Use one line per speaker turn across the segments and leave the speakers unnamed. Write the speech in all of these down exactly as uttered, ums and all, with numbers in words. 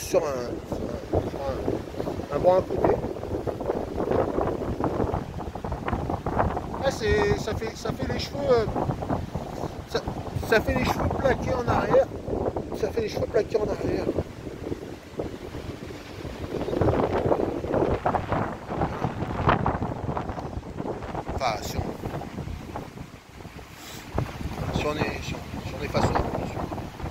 sur un, un, sur un, un banc à côté. Là, c'est, ça fait, ça fait les cheveux, euh, ça, ça fait les cheveux plaqués en arrière. Ça fait les cheveux plaqués en arrière. Enfin, si on, si on est, si on, si on est façon, bien sûr.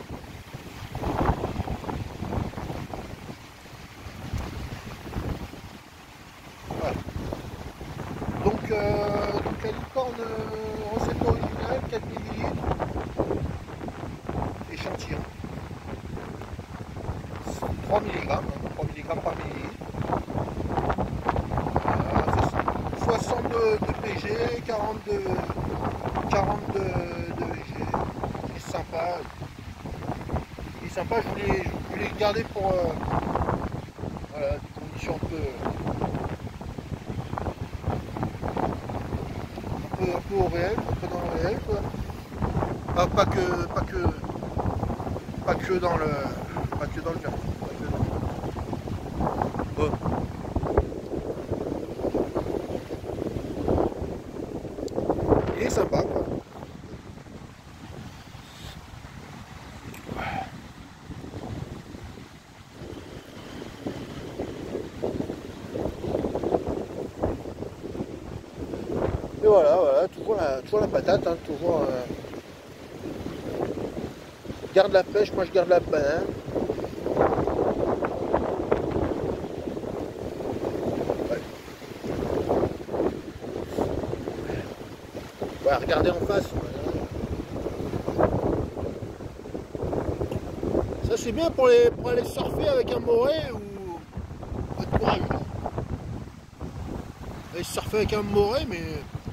Voilà. Donc, euh, donc la licorne euh, recette originale, quatre millilitres, échantillon. trois milligrammes, trois milligrammes par millilitre. Euh, soixante de, de P G, quarante de, quarante de, de V G. Il est sympa. Il est sympa, je voulais, je voulais le garder pour euh, voilà, des conditions un peu, un peu, un peu au réel, un peu dans le réel, quoi. Pas, pas que, pas que, pas que dans le, pas que dans le verre. Bon. Il est sympa, quoi. Et voilà, voilà, toujours la, toujours la patate, hein, toujours. Euh, garde la pêche, moi je garde la banane. Ouais. Voilà, regardez en face. Voilà. Ça c'est bien pour, les, pour aller surfer avec un moret ou être courageux. Aller surfer avec un moret, mais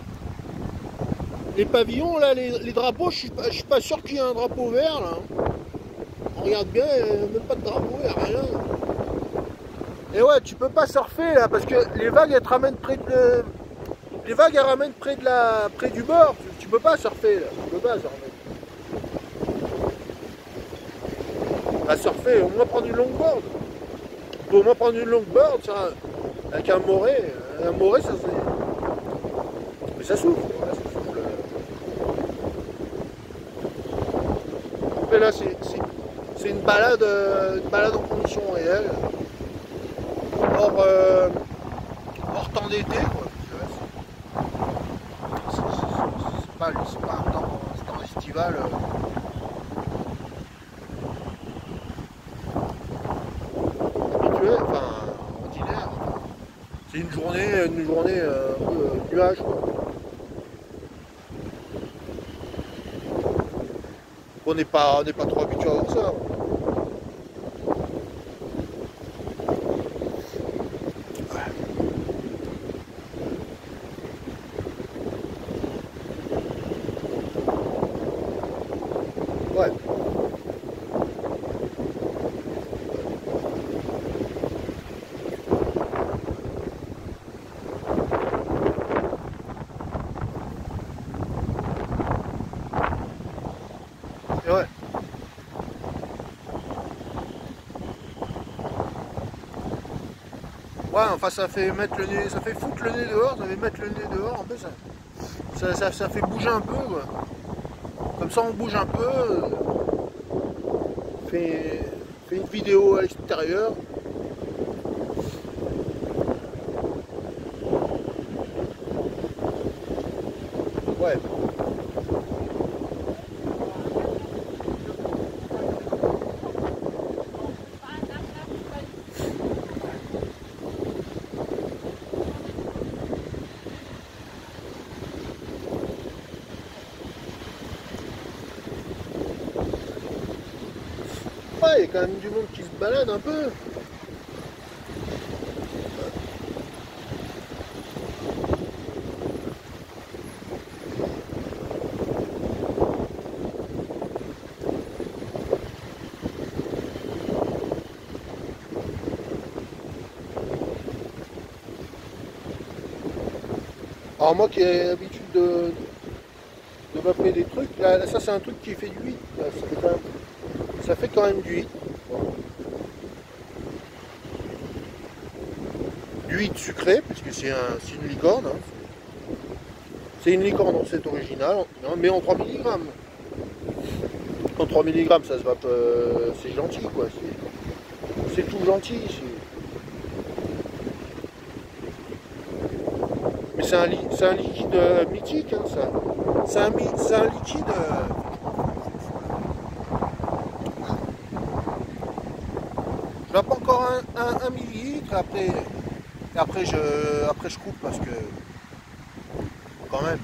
les pavillons là, les, les drapeaux, je suis pas, je suis pas sûr qu'il y ait un drapeau vert là. On regarde bien, même pas de drapeau, il n'y a rien. Et ouais, tu peux pas surfer là parce que les vagues elles te ramènent près de les vagues elles ramènent près de la près du bord. Tu, tu peux pas surfer là, tu peux pas surfer. À surfer, au moins prendre une longboard. On peut au moins prendre une longboard sur un, avec un moret. Un moret ça c'est. Mais ça souffle, voilà, ça souffle. Mais là c'est. C'est une balade, une balade en conditions réelles, hors, euh, hors temps d'été, quoi. C'est pas, pas un temps, un temps estival. Habituel, enfin ordinaire. C'est une journée, une journée euh, un peu euh, nuage, quoi. On n'est pas, on n'est pas trop habitué à voir ça. Ouais. Et ouais. Ouais, enfin ça fait mettre le nez, ça fait foutre le nez dehors, ça fait mettre le nez dehors, en plus ça, ça, ça, ça fait bouger un peu, quoi. Comme ça on bouge un peu, on fait, fait une vidéo à l'extérieur. Ouais. Ouais, il y a quand même du monde qui se balade un peu. Alors moi qui ai l'habitude de, de m'appeler des trucs, là, là, ça c'est un truc qui fait du huit. Là, ça, fait quand même, ça fait quand même du huit. huit sucré, puisque c'est un, une licorne. Hein. C'est une licorne en cette originale, hein, mais en trois milligrammes. En trois milligrammes, ça se va pas. C'est gentil, quoi. C'est tout gentil ici. Mais c'est un, li, un liquide euh, mythique, hein, ça. C'est un, un liquide. Euh, je n'ai pas encore un, un, un millilitre, après, après, je, après je coupe parce que. Quand même.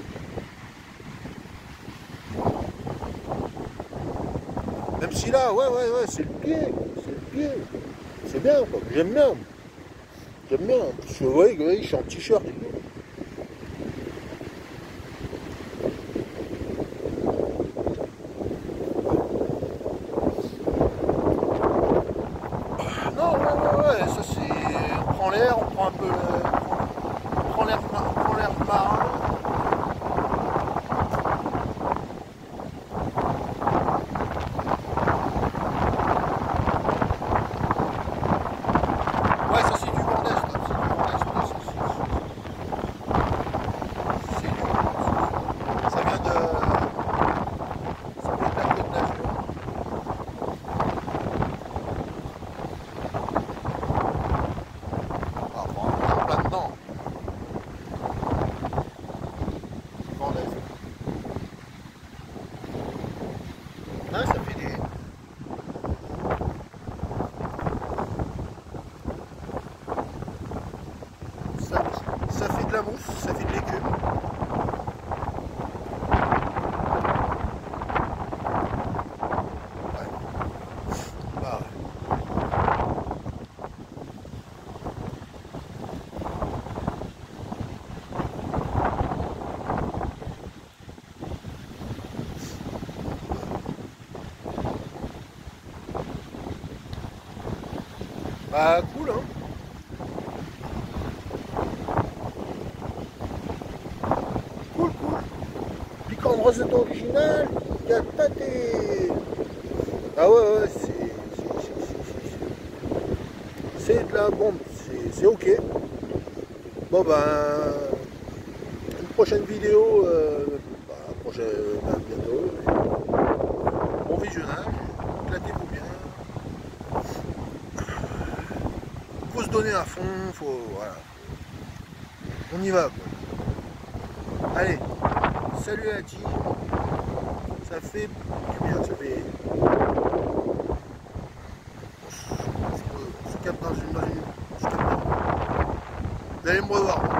Même si là, ouais, ouais, ouais, c'est le pied. C'est le pied. C'est bien, quoi. J'aime bien. J'aime bien. Parce que, ouais, ouais, je suis en t-shirt. Non, ouais, ouais, ouais, ça c'est. On prend l'air, on prend un peu. On prend l'air marin. Ouais, ça c'est du vent d'Est. C'est du vent d'Est. C'est du vent d'Est. Ça vient de. Ça vient de la Côte d'Azur. Ah, bon, on est en plein dedans. Vent d'Est. Ah, ça fait des. Ça, ça fait de la mousse, ça fait de l'écume. Ouais. Bah ouais. Bah cool, hein. Cool, cool. Licorne rosette originale, il y a tas des... Ah ouais, ouais, c'est... C'est de la bombe, c'est ok. Bon ben... Une prochaine vidéo, euh, bah, prochaine, bah, bientôt. Bon visionnage, éclatez-vous bien. Faut se donner à fond, faut... Voilà. On y va, quoi. Allez, salut à la team. Ça fait du bien, ça fait... On se, on se capte dans une... Dans une... On se capte dans... Vous allez me revoir.